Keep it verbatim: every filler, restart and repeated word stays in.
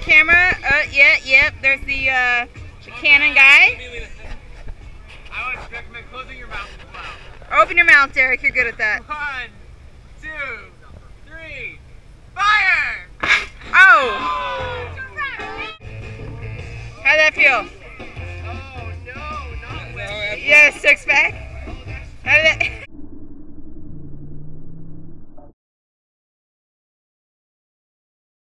camera. Uh, yeah, yep. There's the, uh, the Canon guy. I would recommend closing your mouth as well. Open your mouth, Derek. You're good at that. One, two, three, fire! Oh! How'd that feel? Oh no, not well. Yeah, six pack. How did that?